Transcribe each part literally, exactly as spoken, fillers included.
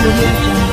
audio jungle.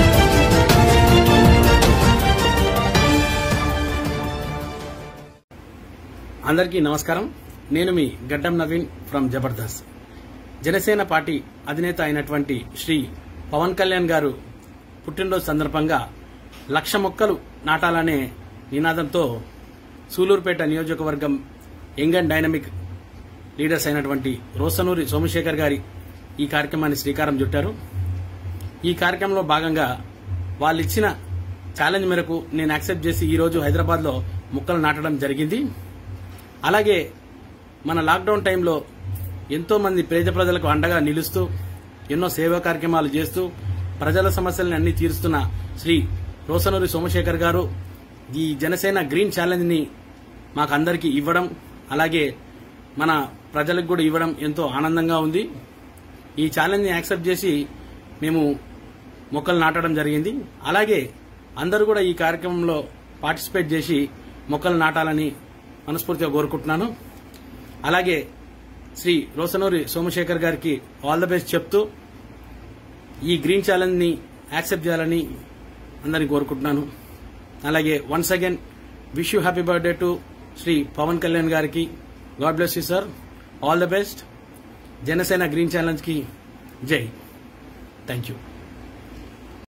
అందరికీ నమస్కారం. నేను మీ గడ్డం నవీన్ ఫ్రమ్ జబర్దస్త్. జనసేన పార్టీ అధినేత అయినటువంటి శ్రీ పవన్ కళ్యాణ్ గారు పుట్టినరోజు సందర్భంగా లక్ష మొక్కలు నాటాలనే నినాదంతో సూలూరుపేట నియోజకవర్గం యంగ్ అండ్ డైనమిక్ లీడర్స్ అయినటువంటి రోసనూరి సోమశేఖర్ గారి ఈ కార్యక్రమాన్ని శ్రీకారం చుట్టారు. ఈ కార్యక్రమంలో భాగంగా వాళ్ళు ఇచ్చిన ఛాలెంజ్ మేరకు నేను యాక్సెప్ట్ చేసి ఈ రోజు హైదరాబాద్ లో మొక్కలు నాటడం జరిగింది. అలాగే మన లాక్డౌన్ టైంలో ఎంతో మంది పేద ప్రజలకు అండగా నిలుస్తూ ఎన్నో సేవా కార్యక్రమాలు చేస్తూ ప్రజల సమస్యలను అన్ని తీరుస్తున్న శ్రీ రోసనూరి సోమశేఖర్ గారు ఈ జనసేన గ్రీన్ ఛాలెంజ్ ని మాకందరికీ ఇవ్వడం, అలాగే మన ప్రజలకు కూడా ఇవ్వడం ఎంతో ఆనందంగా ఉంది. ఈ ఛాలెంజ్ ని యాక్సెప్ట్ చేసి మేము మొక్కలు నాటడం జరిగింది. అలాగే అందరూ కూడా ఈ కార్యక్రమంలో పార్టిసిపేట్ చేసి మొక్కలు నాటాలని మనస్ఫూర్తిగా కోరుకుంటున్నాను. అలాగే శ్రీ రోసనూరి సోమశేఖర్ గారికి ఆల్ ద బెస్ట్ చెప్తూ ఈ గ్రీన్ ఛాలెంజ్ ని యాక్సెప్ట్ చేయాలని అందరినీ కోరుకుంటున్నాను. అలాగే once again wish you happy birthday to Shri Pawan Kalyan గారికి. God bless you sir. All the best. Janasena green challenge కి జై. Thank you.